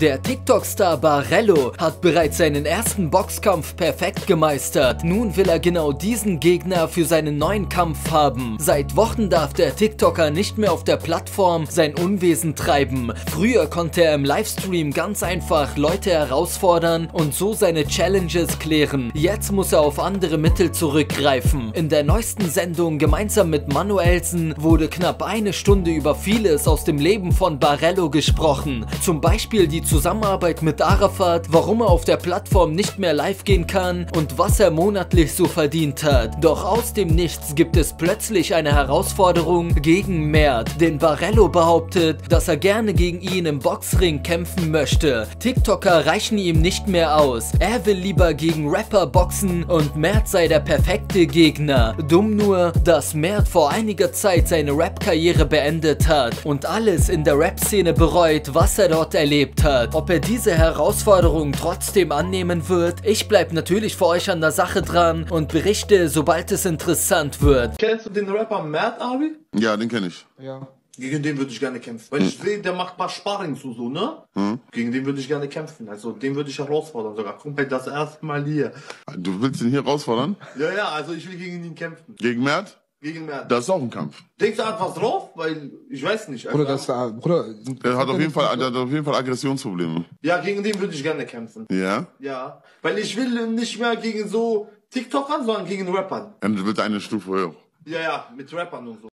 Der TikTok-Star Barello hat bereits seinen ersten Boxkampf perfekt gemeistert. Nun will er genau diesen Gegner für seinen neuen Kampf haben. Seit Wochen darf der TikToker nicht mehr auf der Plattform sein Unwesen treiben. Früher konnte er im Livestream ganz einfach Leute herausfordern und so seine Challenges klären. Jetzt muss er auf andere Mittel zurückgreifen. In der neuesten Sendung gemeinsam mit Manuelsen wurde knapp eine Stunde über vieles aus dem Leben von Barello gesprochen. Zum Beispiel die Zusammenarbeit mit Arafat, warum er auf der Plattform nicht mehr live gehen kann und was er monatlich so verdient hat. Doch aus dem Nichts gibt es plötzlich eine Herausforderung gegen Mert, denn Barello behauptet, dass er gerne gegen ihn im Boxring kämpfen möchte. TikToker reichen ihm nicht mehr aus. Er will lieber gegen Rapper boxen und Mert sei der perfekte Gegner. Dumm nur, dass Mert vor einiger Zeit seine Rap-Karriere beendet hat und alles in der Rap-Szene bereut, was er dort erlebt hat. Ob er diese Herausforderung trotzdem annehmen wird? Ich bleib natürlich für euch an der Sache dran und berichte, sobald es interessant wird. Kennst du den Rapper Mert, Abi? Ja, den kenne ich. Ja. Gegen den würde ich gerne kämpfen. Weil ich sehe, der macht ein paar Sparrings so, ne? Gegen den würde ich gerne kämpfen. Also den würde ich herausfordern sogar. Komplett das erste Mal hier. Du willst ihn hier herausfordern? Ja, also ich will gegen ihn kämpfen. Gegen Mert? Gegen Mert. Das ist auch ein Kampf. Denkst du, er hat was drauf? Weil, ich weiß nicht. Also, Der hat auf jeden Fall Aggressionsprobleme. Ja, gegen den würde ich gerne kämpfen. Ja? Ja. Weil ich will nicht mehr gegen so TikTokern, sondern gegen Rappern. Und du willst eine Stufe höher. Ja, mit Rappern und so.